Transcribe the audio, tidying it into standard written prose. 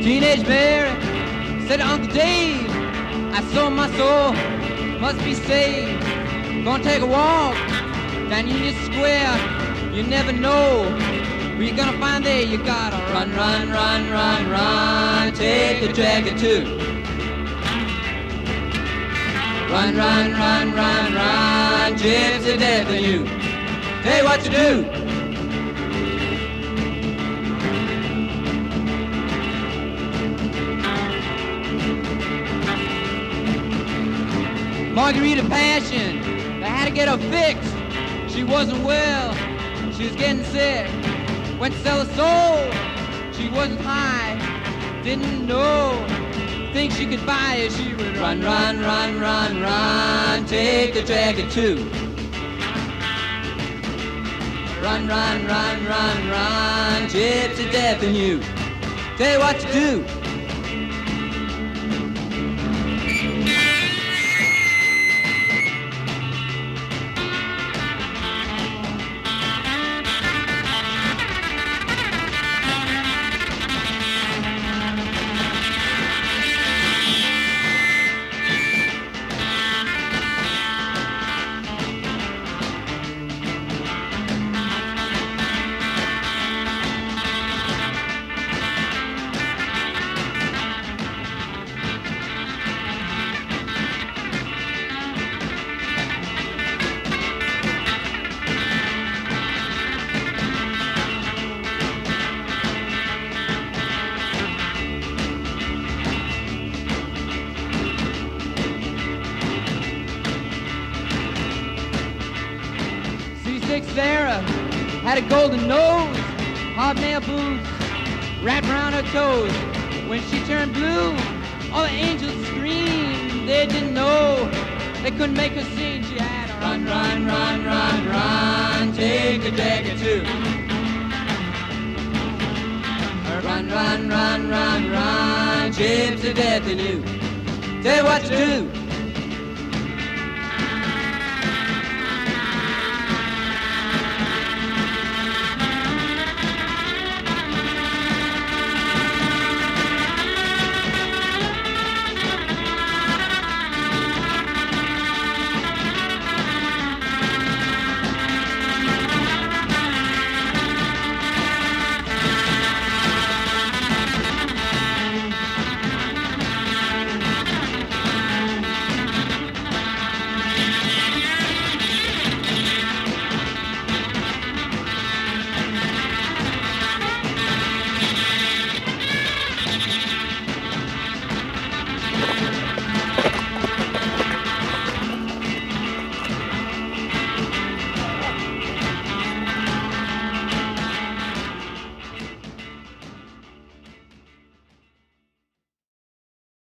Teenage Mary said to Uncle Dave, I sold my soul, must be saved. Gonna take a walk down Union Square. You never know who you're gonna find there. You gotta run, run, run, run, run. Take the dragon too. Run, run, run, run, run. Gypsy death in you. Tell you what you do. Margarita Passion, they had to get her fixed. She wasn't well, she was getting sick. Went to sell her soul, she wasn't high, didn't know. Think she could buy it, she would run, run, run, run, run. Take the dragon too. Run, run, run, run, run. Gypsy death in you. Tell you what to do. Sarah had a golden nose, hobnail boots wrapped around her toes. When she turned blue, all the angels screamed. They didn't know, they couldn't make her sing. She had a run, run, run, run, run. Take a dagger too. Run, run, run, run, run. Gypsy death in you. Tell you what to do.